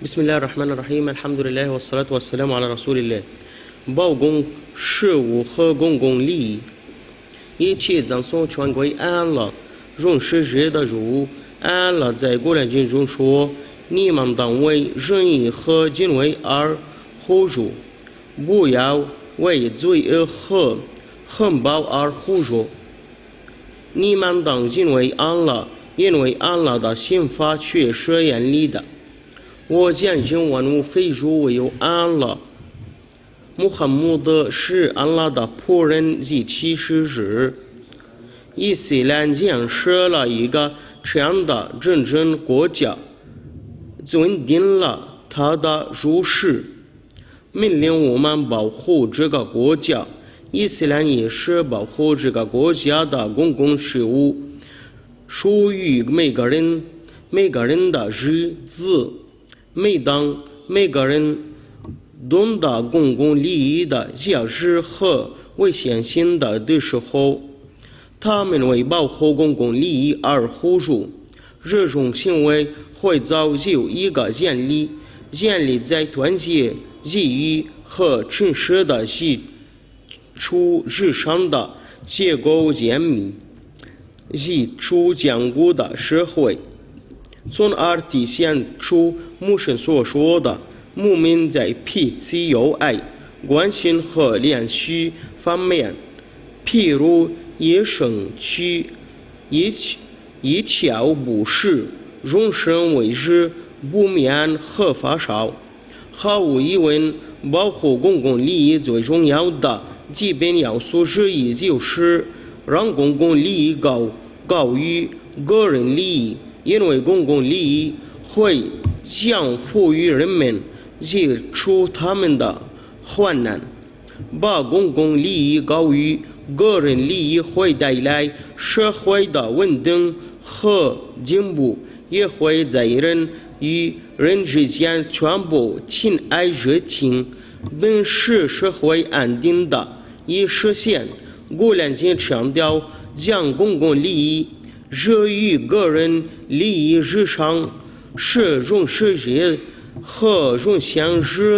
بسم الله الرحمن الرحيم الحمد لله والصلاة والسلام على رسول الله。包公事务和公共利益，一切赠送全归安乐，容是日的如安乐在古兰经中说：你们当为仁义和敬畏而互助，不要为罪恶和横暴而互助。你们当敬畏安乐，因为安乐的刑罚却是严厉的。我见证万物非主唯有安乐。穆罕默德是安拉的仆人及其使者。伊斯兰建设了一个这样的真正国家，尊定了他的入世，命令我们保护这个国家。伊斯兰也是保护这个国家的公共事务，属于每个人的日子。每当每个人懂得公共利益的价值和危险性的时候，他们为保护公共利益而互助。这种行为会造就一个建立在团结、义义和诚实的基础之上的结构严密、基础坚固的社会，从而体现出穆神所说的牧民在彼此友爱、关心和连续方面，譬如野生区一窍不识，容身为之，不免和发烧。毫无疑问，保护公共利益最重要的基本要素之一就是让公共利益高于个人利益，因为公共利益会将赋予人们解除他们的患难。把公共利益高于个人利益会带来社会的稳定和进步，也会在人与人之间传播亲爱热情，并使社会安定的以实现古兰经强调将公共利益热于个人利益之上，是容世日和容现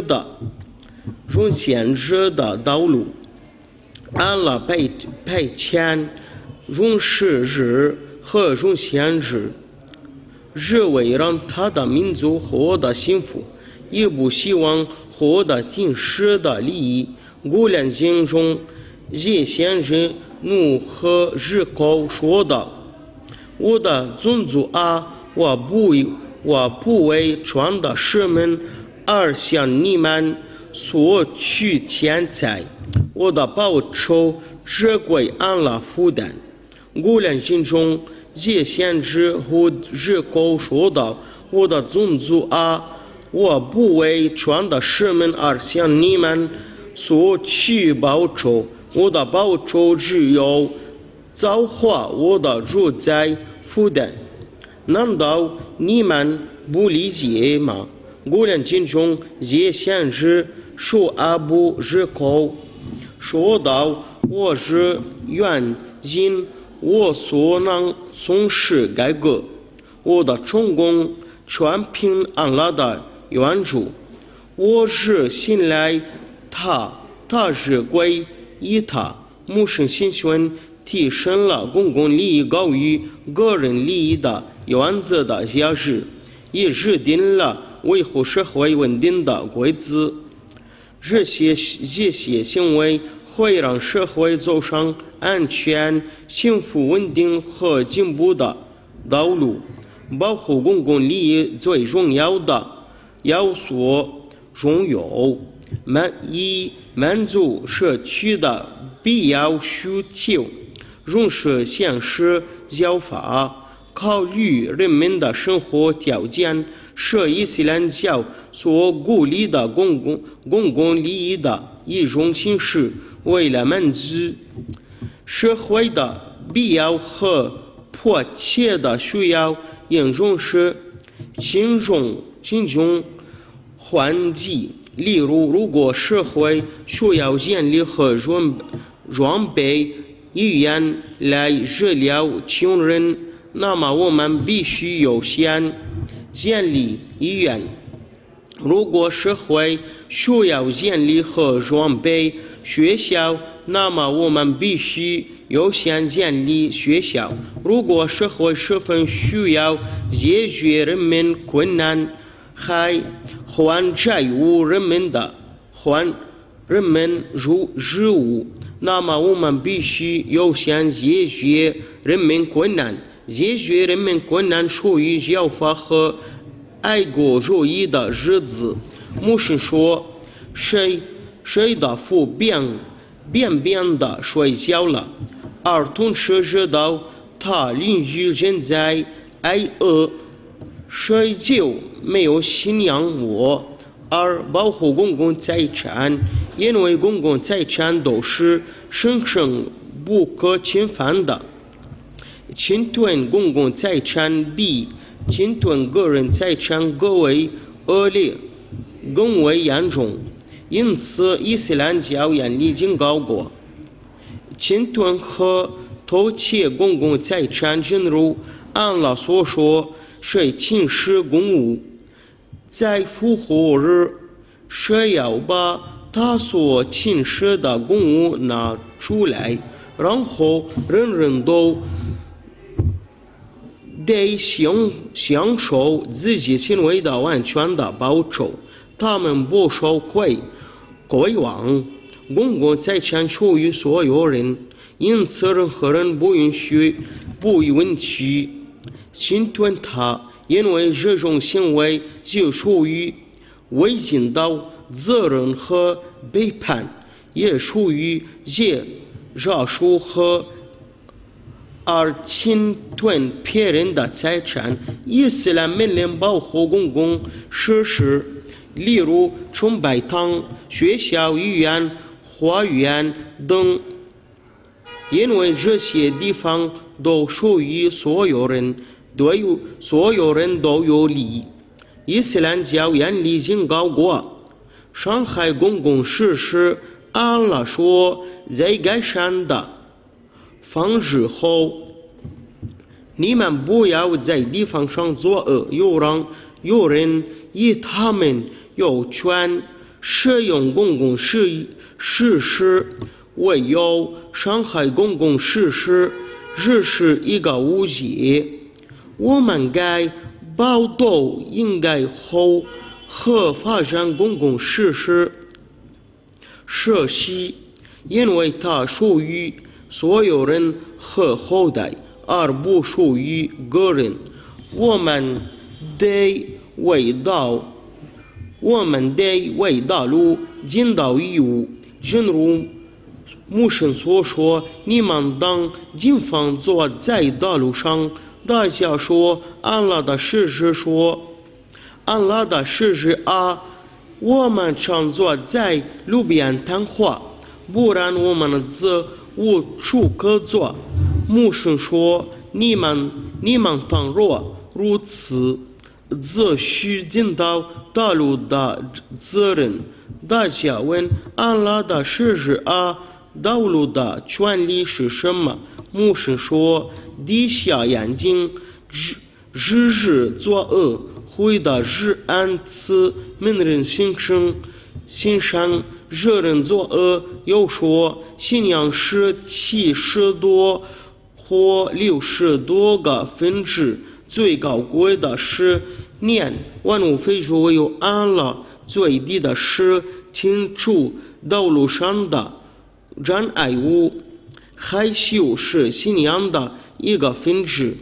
实的道路。安拉派遣容世日和容现日，是为让他的民族获得幸福，也不希望获得今世的利益。古兰经中也显示怒和日口说道：我的宗族啊，我不为传的使命而向你们索取钱财，我的报酬只归安拉负担。古兰经中也显示日口说道：我的宗族啊，我不为传的使命而向你们索取报酬，我的报酬只有造化我的主宰负担。难道你们不理解吗？古兰经中也显示说阿布日口说道：我是愿因我所能从事改革，我的成功全凭安拉的援助，我是信赖他是归依他。穆圣新训提升了公共利益高于个人利益的原则的价值，也制定了维护社会稳定的规则。这些行为会让社会走上安全、幸福、稳定和进步的道路。保护公共利益最重要的要素中有满足社区的必要需求，重视现实教法，考虑人们的生活条件，是伊斯兰教所鼓励的公共利益的一种形式。为了满足社会的必要和迫切的需要，应重视轻重缓急。例如，如果社会需要建立和装备医院来治疗穷人，那么我们必须优先建立医院。 如果社会需要建立和装备学校，那么我们必须优先建立学校。如果社会十分需要解决人民困难，还在乎人民事务，那么我们必须优先解决人民困难。解决人民困难属于教法和爱国主义的日子。牧师说，谁的父便的睡觉了，而同时知道他邻居正在挨饿，谁就没有信仰我。而保护公共财产，因为公共财产都是神圣不可侵犯的。侵吞公共财产比侵吞个人财产更为恶劣，更为严重。因此，伊斯兰教严厉警告过，侵吞和偷窃公共财产，正如安拉所说，谁侵蚀公物，在复活日，谁要把他所侵蚀的公物拿出来，然后人人都得享受自己行为的完全的报酬，他们不受亏枉。公共财产属于所有人，因此任何人不允许侵吞它，因为这种行为就属于违禁的责任和背叛，也属于借诈术和而侵吞别人的财产。伊斯兰命令保护公共设施，例如崇拜堂、学校、医院、花园等，因为这些地方都属于所有人，对所有人都有利。伊斯兰教严厉警告过，伤害公共设施，安拉说，在改善的方式后，你们不要在地方上作恶，又让有人以他们有权使用公共设施为由伤害公共设施，这是一个误解。我们该保护应该后和发展公共设施，因为它属于所有人和后代，而不属于个人。我们得为道路尽到义务，正如牧神所说，你们当警方坐在道路上。大家说，安拉的使者说，安拉的使者啊，我们常坐在路边谈话，不然我们则无处可坐。牧神说，你们倘若如此，则须尽到道路的责任。大家问安拉的使者啊，道路的权利是什么？牧神说，低下眼睛，日日作恶，回答日安此命人心上，这人作恶，又说信仰是70多或60多个分支，最高贵的是念万物非除唯有安拉，最低的是清除道路上的障碍物。害羞是信仰的一个分支。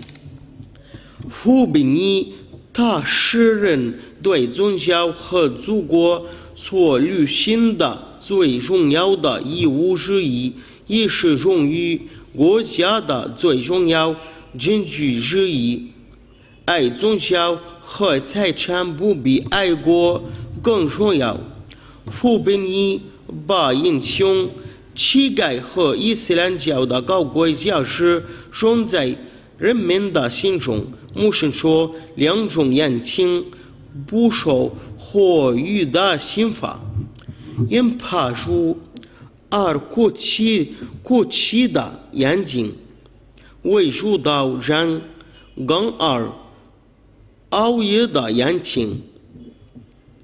福比尼，它是人对宗教和祖国所履行的最重要的义务之一，也是荣誉国家的最重要证据之一。爱宗教和财产不比爱国更重要。福比尼把英雄、乞丐和伊斯兰教的高贵价值种在人民的心中。牧师说，两种眼睛不受火狱的刑罚，因怕入而过期的眼睛为主导人更而熬夜的眼睛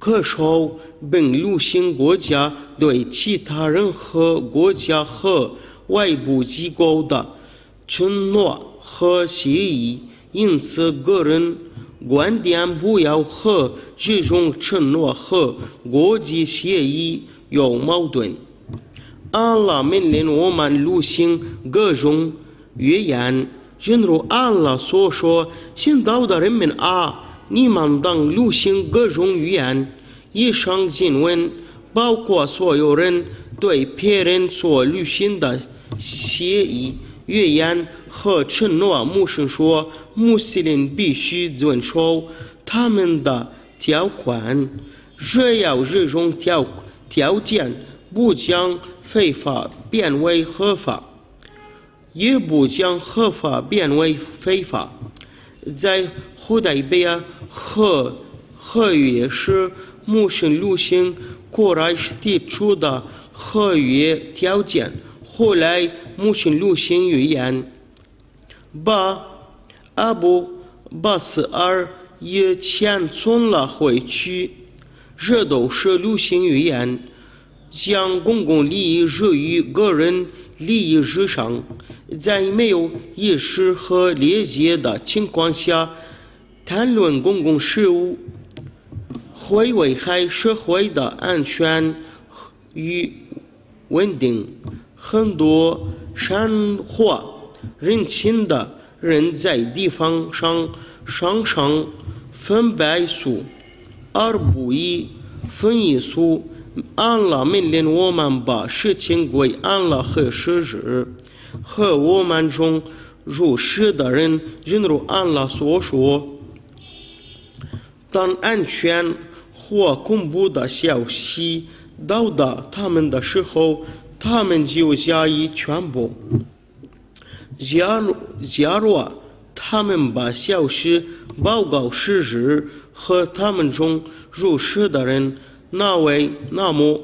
可受本流行国家对其他任何国家和外部机构的承诺和协议，因此个人观点不要和这种承诺和国际协议有矛盾。安拉命令我们履行各种约言，正如安拉所说：“信道的人们啊，你们当履行各种约言。”以上经文包括所有人对别人所履行的协议、约言和承诺。穆圣说，穆斯林必须遵守他们的条款，只要这种条件不将非法变为合法，也不将合法变为非法。在胡代比亚合约时，穆圣履行古来是提出的合约条件，后来穆圣履行约言，把阿布巴斯尔也遣送了回去。这都是履行约言，将公共利益置于个人利益之上，在没有意识和理解的情况下谈论公共事务，会危害社会的安全与稳定。很多煽惑人心的人在地方上常常分败数，而不以分一数。安拉命令我们把事情归安拉和实质，和我们中入世的人，正如安拉所说：当安全或恐怖的消息到达他们的时候，他们就加以传播。假如他们把消息报告实质和他们中入世的人，那么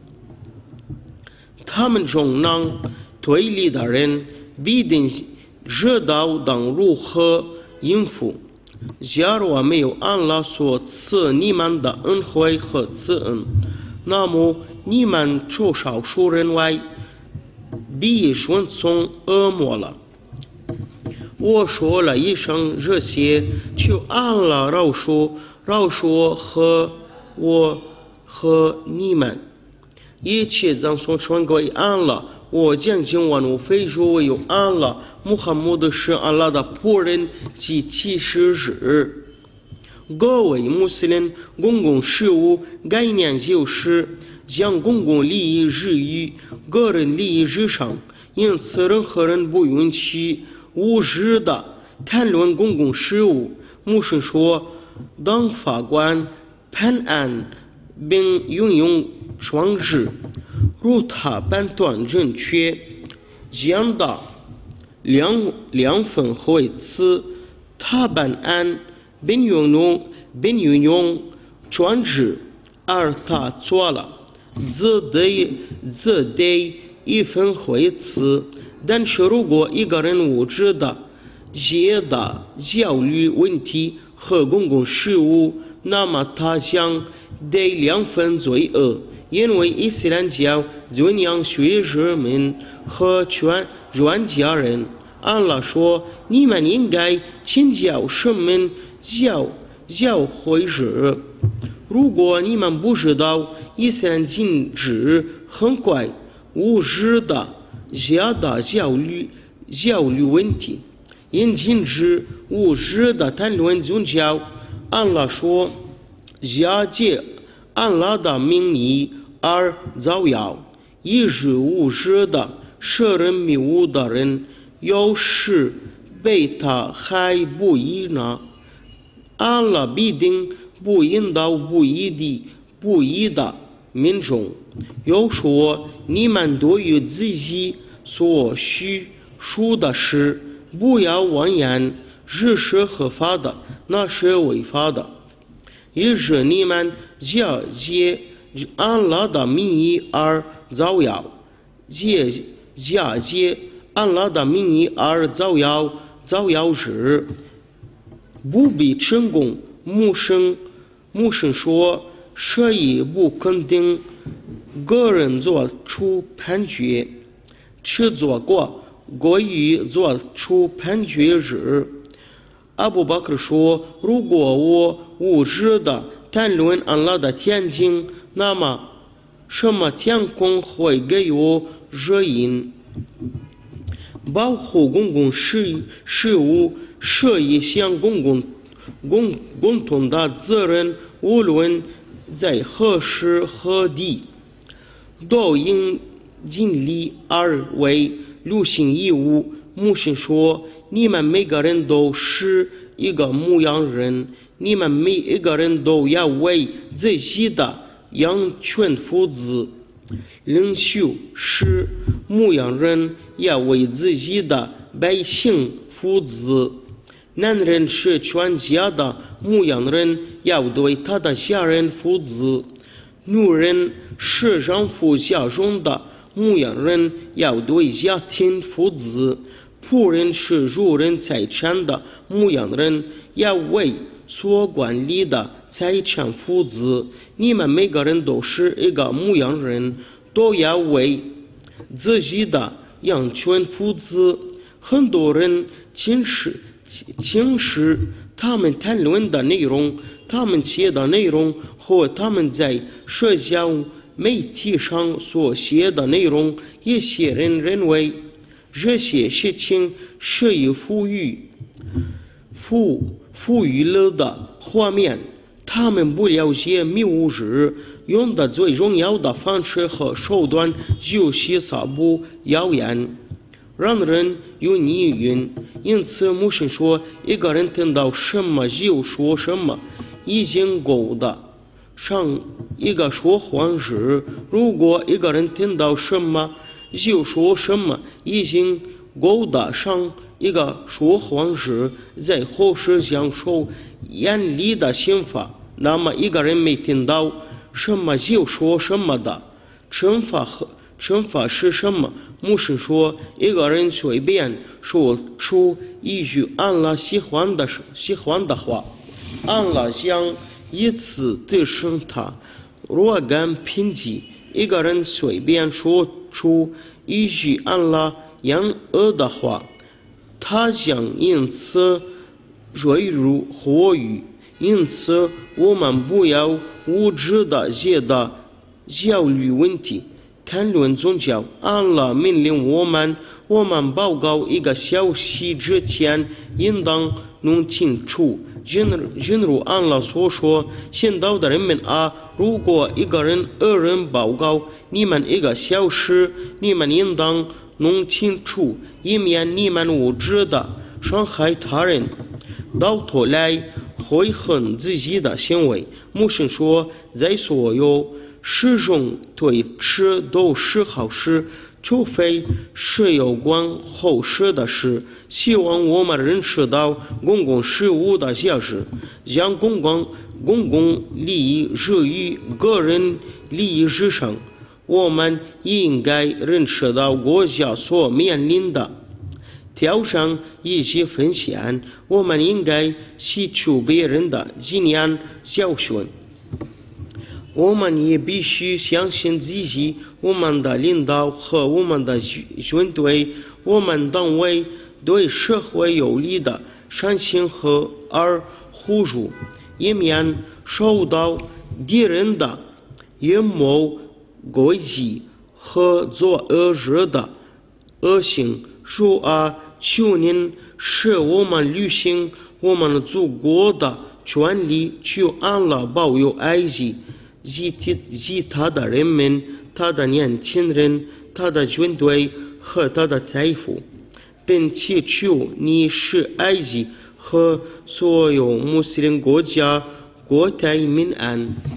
他们中能推理的人必定知道当如何应付。假如没有安拉所赐你们的恩惠和慈恩，那么你们除少数人外，必顺从恶魔了。我说了以上这些，求安拉饶恕和我和你们。一切赞颂传归安拉。我将今晚无非说唯有安拉，穆罕默德是安拉的仆人及其使者。各位穆斯林，公共事务概念就是将公共利益置于个人利益之上，因此任何人不允许无知的谈论公共事务。穆圣说，当法官判案并运用双指，如他判断正确，将的两分回词，他办案并运用双指，而他错了，则得一分回词。但是如果一个人无知的解答教育问题和公共事务，那么他将得两分罪恶。因为伊斯兰教尊仰学者们和专家人。安拉说，你们应该请教神们教诲者。如果你们不知道，伊斯兰禁止很快无知的解答教育问题，因禁止无知的谈论宗教。安拉说，假借安拉的名义而造谣，一直无知的摄人迷雾的人，有时被他害不义呢。安拉必定不引导不义的民众。又说，你们对于自己所叙述的事，不要妄言，这是合法的，那是违法的。也是你们假借安拉的名义而造谣，假借安拉的名义而造谣时，不必成功。穆圣说， 谁也不肯定个人做出判决，只做过过于做出判决时。阿布巴克说：“如果我无知的谈论安拉的天经，那么什么天空会给我指引？保护公共事务是一项共同的责任，无论在何时何地，都应尽力而为，履行义务。”穆罕说：“你们每个人都是一个牧羊人，你们每一个人都要为自己的羊群负责。领袖是牧羊人，要为自己的百姓负责。男人是全家的牧羊人，要对他的家人负责。女人是丈夫家中的牧羊人，要对家庭负责。仆人是主人财产的牧羊人，要为所管理的财产负责。你们每个人都是一个牧羊人，都要为自己的羊群负责。”很多人轻视他们谈论的内容，他们写的内容和他们在社交媒体上所写的内容。一些人认为这些事情是以赋予了的画面，他们不了解谬误用的最重要的方式和手段就是散布谣言，让人有疑云。因此穆罕说，一个人听到什么就说什么，已经够得上一个说谎时；如果一个人听到什么就说什么，已经够得上一个说谎时，在后世将受严厉的刑罚。那么一个人没听到什么就说什么的惩罚是什么？穆罕说，一个人随便说出一句安拉喜欢的话，安拉将以此提升他若干评级。一个人随便说出一句安拉厌恶的话，他将因此坠入火狱。因此我们不要无知的觉得焦虑问题。谈论宗教，安拉命令我们报告一个消息之前，应当弄清楚。正如安拉所说：“信道的人们啊，如果一个人恶人报告你们一个消息，你们应当弄清楚，以免你们无知的伤害他人，到头来悔恨自己的行为。”穆罕说，在所有事中对此都是好事，除非是有关后世的事。希望我们认识到公共事务的价值，将公共利益置于个人利益之上。我们也应该认识到国家所面临的挑战以及风险，我们应该吸取别人的经验教训。我们也必须相信自己，我们的领导和我们的军队，我们当为对社会有利的善行而互助，以免受到敌人的阴谋诡计和作恶事的恶行。主啊，求您使我们履行我们祖国的权利，求安拉保佑埃及及他的人民，他的年轻人，他的军队和他的财富，并祈求你使埃及和所有穆斯林国家国泰民安。